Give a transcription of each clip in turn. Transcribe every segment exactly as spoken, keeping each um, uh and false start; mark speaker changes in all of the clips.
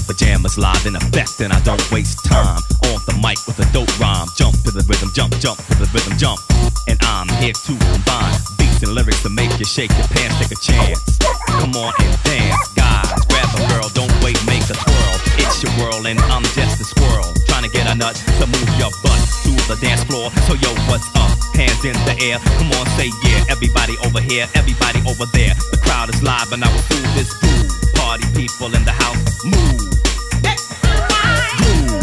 Speaker 1: pajamas live in effect, and I don't waste time on the mic with a dope rhyme. Jump to the rhythm, jump, jump to the rhythm, jump. And I'm here to combine beats and lyrics to make you shake your pants, take a chance. Come on and dance, guys, grab a girl, don't wait, make a twirl. It's your world and I'm just a squirrel, trying to get a nut to move your butt to the dance floor. So yo, what's up? Hands in the air, come on, say yeah. Everybody over here, everybody over there. The crowd is live and I will do this groove. Party people in the house, move. Groove.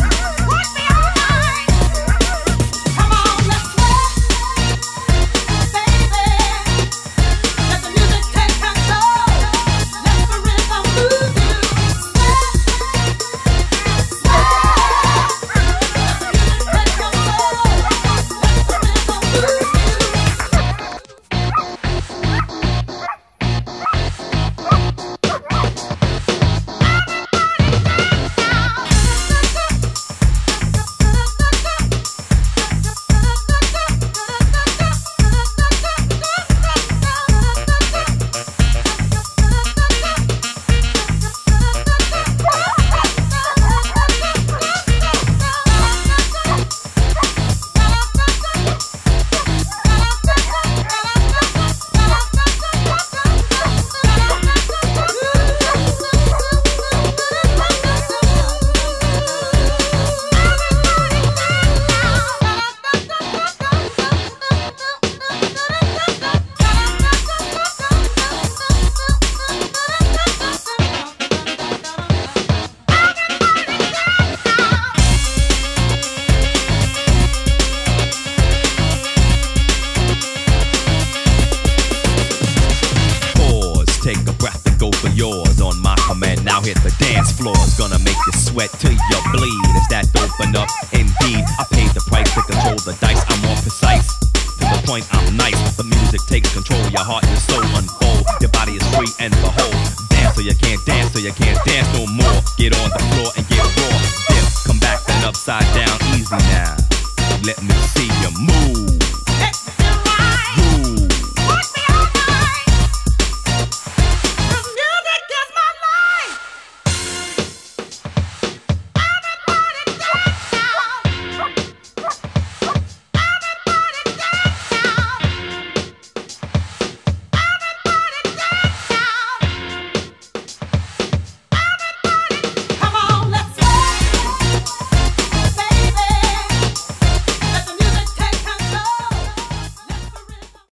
Speaker 1: Take a breath and go for yours on my command. Now hit the dance floor. It's gonna make you sweat till you bleed. Is that open up? Indeed, I paid the price to control the dice. I'm more precise. To the point, I'm nice. The music takes control. Your heart and your soul unfold. Your body is free and behold. Dance so you can't dance, so you can't dance no more. Get on the floor and get raw. Dip, come back then upside down, easy now.